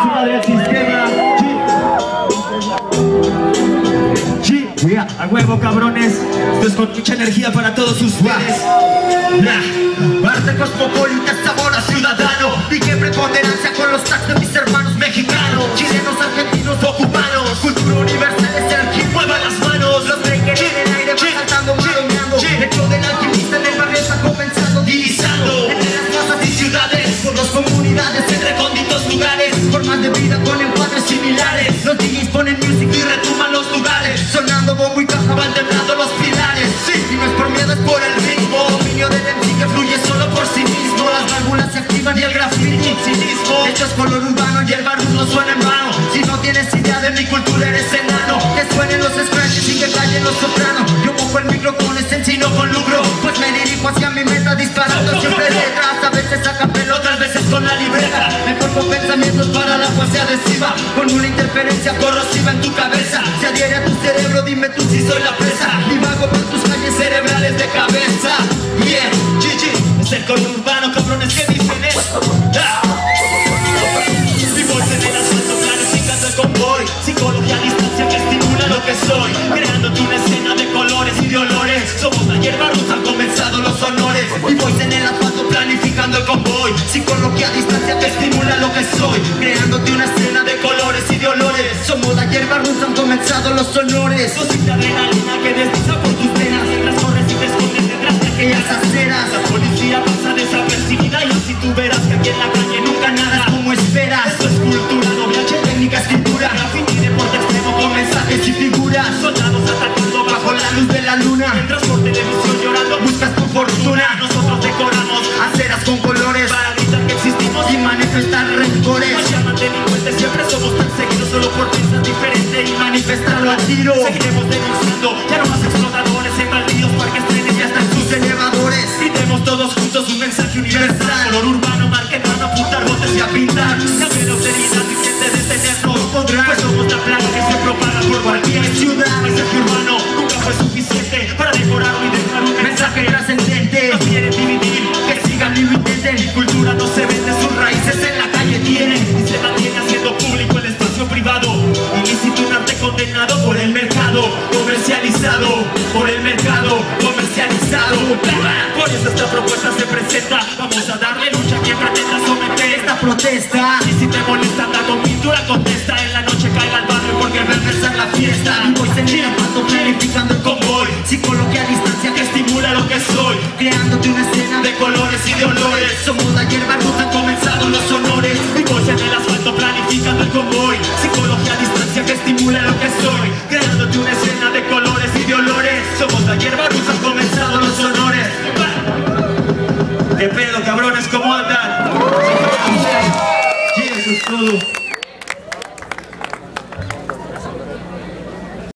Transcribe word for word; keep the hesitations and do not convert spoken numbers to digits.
su madre del sistema. G. G. Yeah. A huevo, cabrones. Esto es con mucha energía para todos ustedes. Nah. Arte cosmopolita, sabor a ciudadano y qué preponderancia con los tags de mis hermanos mexicanos, chilenos, argentinos o cubanos. Cultura universal es el que mueva las manos. Los breakers en el aire van saltando, maromeando. Hecho del alquimista en el barrio está comenzando, divisando entre las plazas y ciudades, por las comunidades en recónditos lugares, formas de vida con encuadres similares. Los D Js ponen music y retumban los lugares, sonando bombo y caja van temblando los pilares. Sí, y no es por miedo, es por el ritmo. Dominio del M C que fluye solo por sí mismo. Las válvulas se activan y el graffiti cinismo. Esto es color urbano y el barrio no suena en vano. Si no tienes idea de mi cultura eres enano. Que suenen los scratches y que callen los sopranos. Yo pongo el micro con esencia con lucro, pues me dirijo hacia mi meta disparando siempre detrás. A veces a capelo, otras veces con la libreta. Me formo pensamientos para la poesía adhesiva, con una interferencia corrosiva en tu cabeza. Se adhiere a tu cerebro, dime tú si soy la presa. Y vago por tus calles cerebrales de cabeza. Yeah, G G, es el color urbano, cabrones, ¿qué dicen eso? Ah. Mi voz en el asfalto planificando el convoy. Psicología a distancia que estimula lo que soy, creándote una escena de colores y de olores. Somos la hierba rusa, han comenzado los honores. Mi voz en el asfalto planificando el convoy. Psicología a distancia que estimula lo que soy, creándote una escena de colores y de olores. Somos la hierba rusa, han comenzado los honores. Dosis de adrenalina que desliza por tus venas, mientras corres y te escondes detrás de aquellas aceras. La policía pasa desapercibida y así tú verás que aquí en la calle nunca nada es como esperas. Esto es cultura, doble técnica, escritura, graffiti, deporte extremo con mensajes y figuras. Soldados atacando bajo la luz de la luna, mientras por televisión llorando buscas tu fortuna. Nosotros decoramos aceras con colores para gritar que existimos y manifestar rencores. Nos llaman delincuentes, siempre somos perseguidos solo por pensar diferente y manifestarlo a tiro. Seguiremos denunciando, ya no más explotadores en baldíos, parques, trenes y hasta en sus elevadores. Gritemos todos juntos un mensaje universal. Color urbano, marquetando, apuntar botes y a pintar. Ya ve la austeridad y siente detenernos podrá, pues somos la plaga que se propaga por cualquier ciudad. Mensaje urbano nunca fue suficiente para decorarlo y dejar un mensaje trascendente. Nos quieren dividir, que sigan y lo intenten. Mi cultura no se vende, sus raíces en la calle tienen y se mantiene haciendo público el espacio privado. Ilícito, un arte condenado por el mercado, comercializado por el mercado, comercializado. Por eso esta propuesta se presenta. Vamos a darle lucha a quien pretenda someter esta protesta. Y si te molesta anda con pintura, contesta. En la noche caiga al barrio porque va a empezar la fiesta. Y voy en el pato planificando el convoy. Psicología a distancia que estimula lo que soy, creándote una escena de colores y de olores. Somos la hierba rusa, han comenzado los honores. Y voy en el asfalto planificando el convoy. Psicología a distancia que estimula lo que soy, creándote una escena de colores y de olores. Somos la hierba rusa, han comenzado los honores. ¿Qué pedo, cabrones? ¿Cómo andan? Sí, eso es todo.